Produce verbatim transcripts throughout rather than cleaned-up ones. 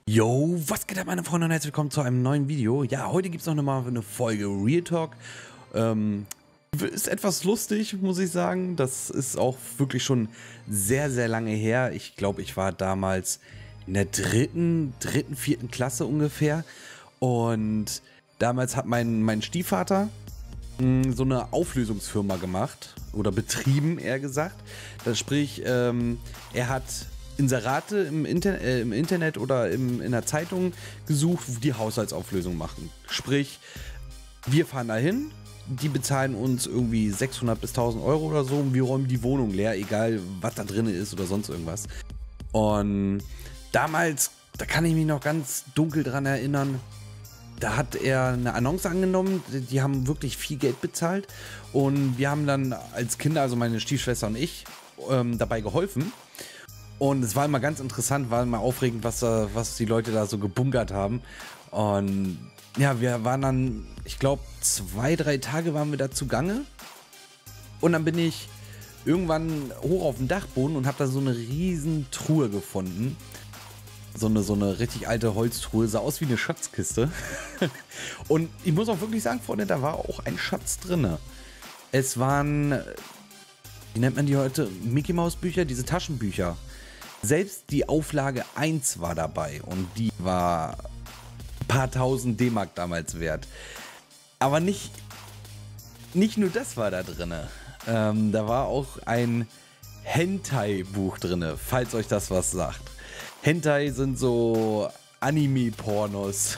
Yo, was geht ab, meine Freunde, und herzlich willkommen zu einem neuen Video. Ja, heute gibt es noch mal eine Folge Real Talk. Ähm, ist etwas lustig, muss ich sagen. Das ist auch wirklich schon sehr, sehr lange her. Ich glaube, ich war damals in der dritten, dritten, vierten Klasse ungefähr. Und damals hat mein, mein Stiefvater mh, so eine Auflösungsfirma gemacht. Oder betrieben, eher gesagt. Das sprich, ähm, er hat Inserate im, Inter äh, im Internet oder im, in der Zeitung gesucht, die Haushaltsauflösung machen. Sprich, wir fahren dahin, die bezahlen uns irgendwie sechshundert bis tausend Euro oder so und wir räumen die Wohnung leer, egal was da drin ist oder sonst irgendwas. Und damals, da kann ich mich noch ganz dunkel dran erinnern, da hat er eine Annonce angenommen, die haben wirklich viel Geld bezahlt und wir haben dann als Kinder, also meine Stiefschwester und ich, ähm, dabei geholfen. Und es war immer ganz interessant, war immer aufregend, was, da, was die Leute da so gebunkert haben. Und ja, wir waren dann, ich glaube, zwei, drei Tage waren wir da zugange. Und dann bin ich irgendwann hoch auf dem Dachboden und habe da so eine riesen Truhe gefunden. So eine, so eine richtig alte Holztruhe, sah aus wie eine Schatzkiste. Und ich muss auch wirklich sagen, Freunde, da war auch ein Schatz drin. Es waren, wie nennt man die heute, Mickey Maus Bücher, diese Taschenbücher. Selbst die Auflage eins war dabei und die war ein paar tausend D-Mark damals wert. Aber nicht, nicht nur das war da drin. Ähm, da war auch ein Hentai-Buch drin, falls euch das was sagt. Hentai sind so Anime-Pornos.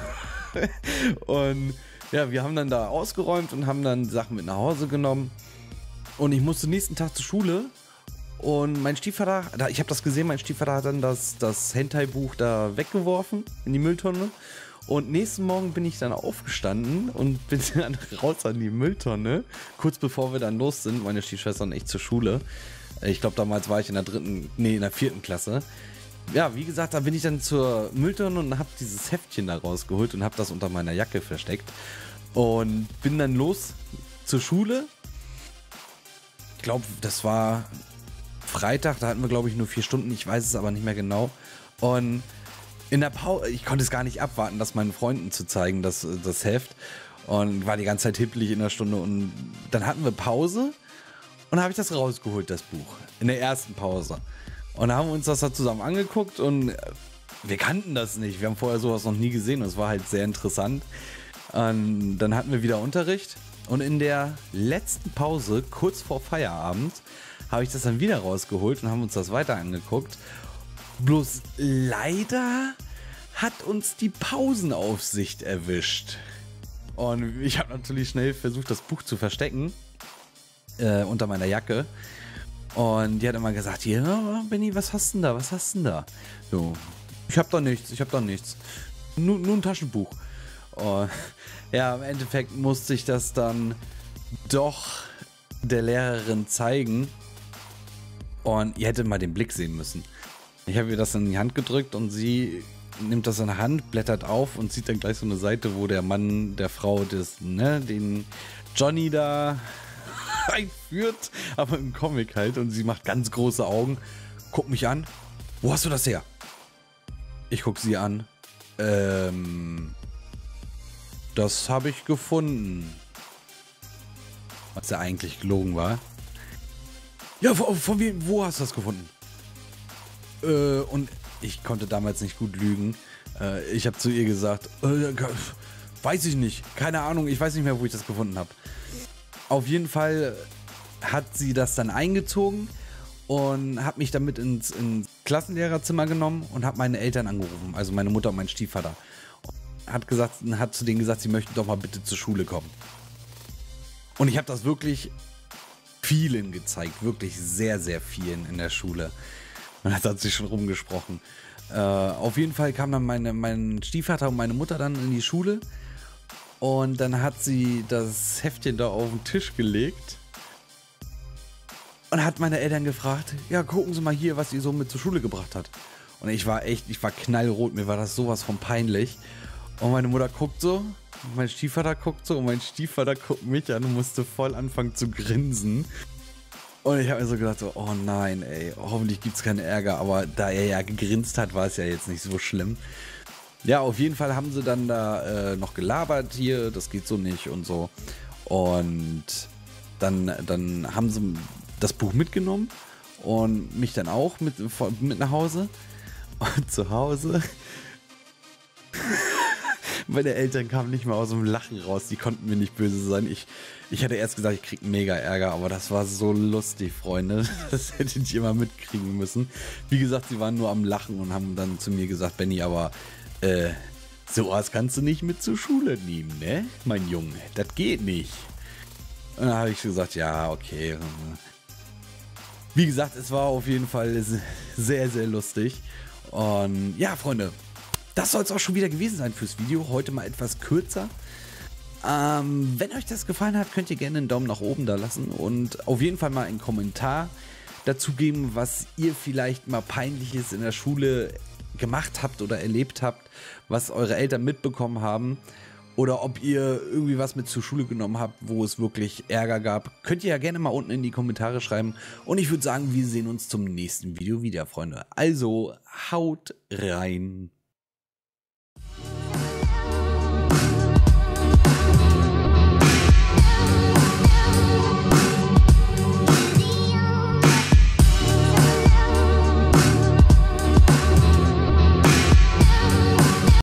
Und ja, wir haben dann da ausgeräumt und haben dann Sachen mit nach Hause genommen. Und ich musste nächsten Tag zur Schule. Und mein Stiefvater, ich habe das gesehen, mein Stiefvater hat dann das, das Hentai-Buch da weggeworfen in die Mülltonne. Und nächsten Morgen bin ich dann aufgestanden und bin dann raus an die Mülltonne. Kurz bevor wir dann los sind, meine Stiefschwester und ich zur Schule. Ich glaube, damals war ich in der dritten, nee, in der vierten Klasse. Ja, wie gesagt, da bin ich dann zur Mülltonne und habe dieses Heftchen da rausgeholt und habe das unter meiner Jacke versteckt. Und bin dann los zur Schule. Ich glaube, das war Freitag, da hatten wir, glaube ich, nur vier Stunden, ich weiß es aber nicht mehr genau. Und in der Pause, ich konnte es gar nicht abwarten, das meinen Freunden zu zeigen, das, das Heft. Und war die ganze Zeit hippelig in der Stunde. Und dann hatten wir Pause und dann habe ich das rausgeholt, das Buch. In der ersten Pause. Und dann haben wir uns das da zusammen angeguckt und wir kannten das nicht. Wir haben vorher sowas noch nie gesehen und es war halt sehr interessant. Und dann hatten wir wieder Unterricht. Und in der letzten Pause, kurz vor Feierabend, habe ich das dann wieder rausgeholt und haben uns das weiter angeguckt. Bloß leider hat uns die Pausenaufsicht erwischt. Und ich habe natürlich schnell versucht, das Buch zu verstecken. Äh, unter meiner Jacke. Und die hat immer gesagt, ja, Benni, was hast du denn da? Was hast du denn da? So, ich habe da nichts, ich habe da nichts. Nur, nur ein Taschenbuch. Und ja, im Endeffekt musste ich das dann doch der Lehrerin zeigen. Und ihr hättet mal den Blick sehen müssen. Ich habe ihr das in die Hand gedrückt und sie nimmt das in der Hand, blättert auf und sieht dann gleich so eine Seite, wo der Mann der Frau das, ne, den Johnny da einführt, aber im Comic halt. Und sie macht ganz große Augen, guckt mich an. Wo hast du das her? Ich guck sie an. Ähm, das habe ich gefunden. Was ja eigentlich gelogen war. Ja, von, von wem, wo hast du das gefunden? Äh, und ich konnte damals nicht gut lügen. Äh, ich habe zu ihr gesagt, äh, weiß ich nicht, keine Ahnung, ich weiß nicht mehr, wo ich das gefunden habe. Auf jeden Fall hat sie das dann eingezogen und hat mich damit ins, ins Klassenlehrerzimmer genommen und hat meine Eltern angerufen, also meine Mutter und mein Stiefvater. Und hat gesagt, hat zu denen gesagt, sie möchten doch mal bitte zur Schule kommen. Und ich habe das wirklich vielen gezeigt, wirklich sehr, sehr vielen in der Schule. Und das hat sich schon rumgesprochen. Äh, auf jeden Fall kam dann meine, mein Stiefvater und meine Mutter dann in die Schule. Und dann hat sie das Heftchen da auf den Tisch gelegt. Und hat meine Eltern gefragt, ja, gucken Sie mal hier, was ihr so mit zur Schule gebracht hat. Und ich war echt, ich war knallrot, mir war das sowas von peinlich. Und meine Mutter guckt so, mein Stiefvater guckt so und mein Stiefvater guckt mich an und musste voll anfangen zu grinsen. Und ich habe mir so gedacht, so, oh nein, ey, hoffentlich gibt es keinen Ärger. Aber da er ja gegrinst hat, war es ja jetzt nicht so schlimm. Ja, auf jeden Fall haben sie dann da äh, noch gelabert hier, das geht so nicht und so. Und dann, dann haben sie das Buch mitgenommen und mich dann auch mit, mit nach Hause. Und zu Hause, meine Eltern kamen nicht mal aus dem Lachen raus, die konnten mir nicht böse sein. Ich, ich hatte erst gesagt, ich krieg mega Ärger, aber das war so lustig, Freunde. Das hättet ihr mal mitkriegen müssen. Wie gesagt, sie waren nur am Lachen und haben dann zu mir gesagt, Benny, aber äh, sowas kannst du nicht mit zur Schule nehmen, ne, mein Junge? Das geht nicht. Und dann habe ich gesagt, ja, okay. Wie gesagt, es war auf jeden Fall sehr, sehr lustig. Und ja, Freunde, das soll es auch schon wieder gewesen sein fürs Video. Heute mal etwas kürzer. Ähm, wenn euch das gefallen hat, könnt ihr gerne einen Daumen nach oben da lassen und auf jeden Fall mal einen Kommentar dazu geben, was ihr vielleicht mal Peinliches in der Schule gemacht habt oder erlebt habt, was eure Eltern mitbekommen haben. Oder ob ihr irgendwie was mit zur Schule genommen habt, wo es wirklich Ärger gab. Könnt ihr ja gerne mal unten in die Kommentare schreiben. Und ich würde sagen, wir sehen uns zum nächsten Video wieder, Freunde. Also, haut rein.